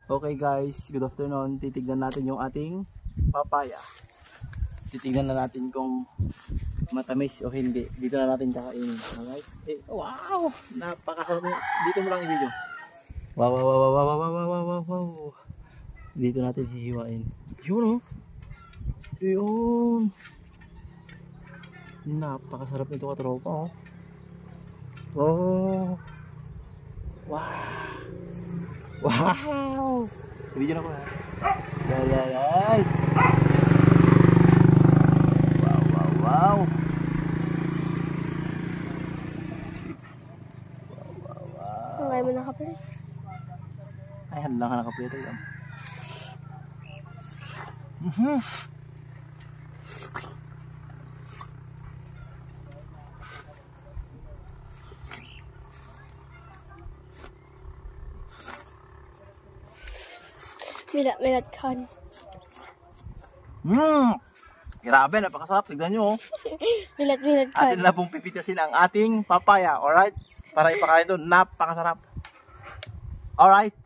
Okay guys, good afternoon. Titignan natin yung ating papaya. Titignan na natin kung matamis o hindi. Dito na natin kakainin. Alright? Wow! Napakasarap. Dito mo lang i-video. Wow. Dito natin hihiwain. Yun oh. Yun. Napakasarap nito katropa oh. Oh. Wow. Video na ko ha. Yan. Wow. Ang mo nakaplit. Ay, lang ka nakaplito yan. Milat kan. Grabe, napakasarap. Tignan nyo. Milat kan. Atin na pong pipitasin ang ating papaya. Alright? Para ipakain ito, napakasarap. Alright?